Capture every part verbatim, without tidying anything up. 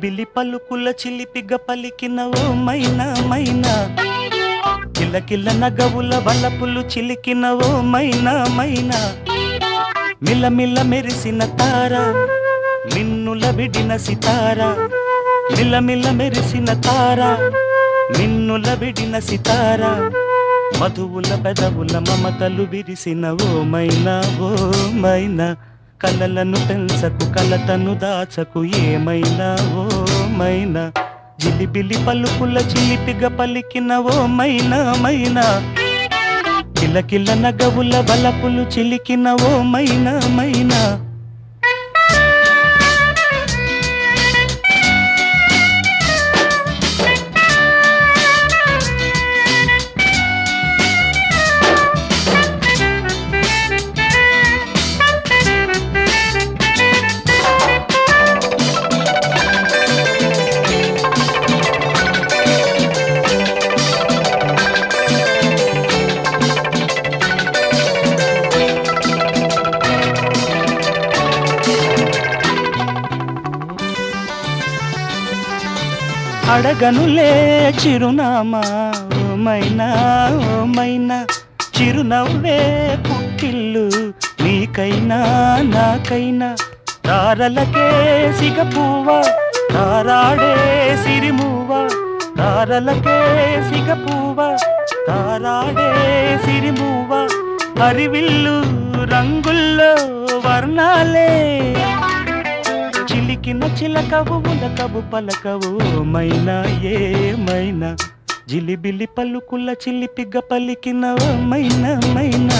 జిలిబిలి పలుకుల చిలిపిగ పలికిన ఓ మైనా మైనా, కిలకిల నగవుల వలపులు చిలికిన ఓ మైనా మైనా, మిలమిల మెరిసిన తార మిన్నుల విడిన సితార, మిలమిల మెరిసిన తార మిన్నుల విడిన సితార, మధువుల పెదవుల మమతలు విరిసిన ఓ మైనా ఓ మైనా, కలలను పెంచకు కలతను దాచకు ఏమైనా ఓ మైనా, జిలిబిలి పలుకుల చిలిపిగ పలికిన ఓ మైనా మైనా, కిలకిల నగవుల బలపులు చిలికిన ఓ మైనా మైనా. అడగనులే చిరునామా ఓ మైనా ఓ మైనా, చిరునవ్వే పుట్టిల్లు నీకైనా నాకైనా, తారలకే సిగపువ్వ తారాడే సిరిమువ్వ, తారలకే సిగపువ్వ తారాడే సిరిమువ్వ, హరివిల్లు రంగుల్లో వర్ణాలే, చిలికిన చిలకవు ఉలకవు పలకవు మైనా ఏమైనా, జిలిబిలి పలుకుల చిలిపిగ పలికిన ఓ మైనా మైనా.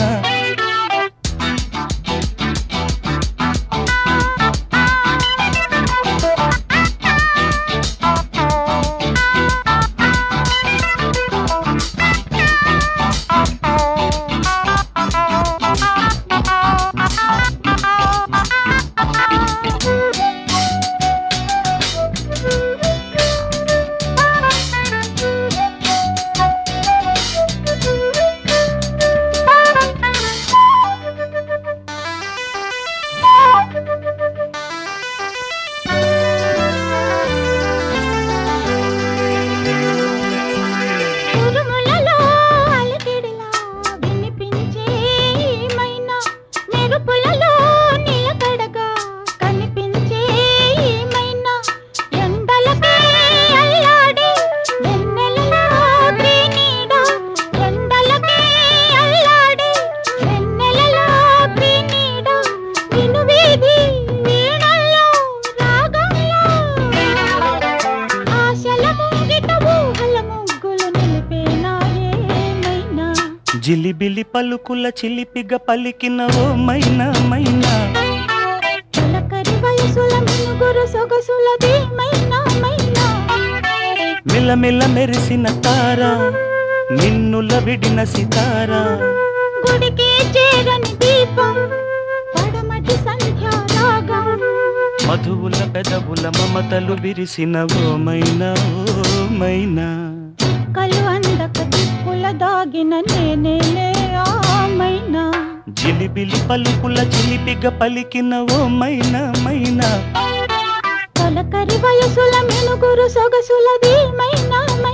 జిలిబిలి పలుకుల చిలిపిగ పలికిన ఓ మైనా మైనా, చిలకరి వయసుల మినుగురు సొగసులది మైనా మైనా, మిలమిల మెరిసిన తార మిన్నుల విడిన సితార, గుడికి చేరని దీపం పడమటి సంధ్యా రాగం, మధువుల పెదవుల మమతలు విరిసిన ఓ మైనా ఓ మైనా, కలు అందక దిక్కుల దాగిన నేనేలే ఆ మైనా, జిలిబిలి పలుకుల చిలిపిగ పలికిన ఓ మైనా మైనా, చిలకరి వయసుల మినుగురు సొగసులది మైనా మైనా.